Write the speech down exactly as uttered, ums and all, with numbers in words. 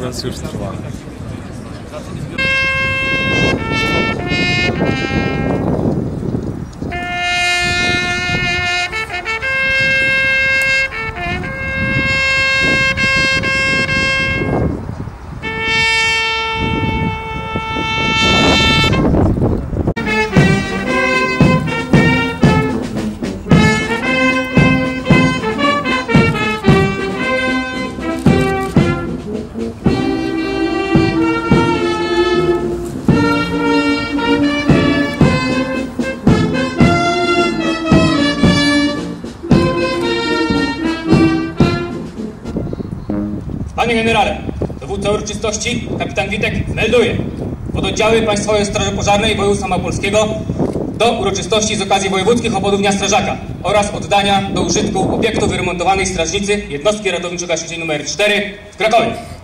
Sekwenc już trwa. Panie generale, dowódca uroczystości, kapitan Witek, melduje. Pododdziały Państwowej Straży Pożarnej Województwa Małopolskiego do uroczystości z okazji wojewódzkich obchodów Dnia Strażaka oraz oddania do użytku obiektu wyremontowanej strażnicy jednostki ratowniczo-gaśniczej nr cztery w Krakowie.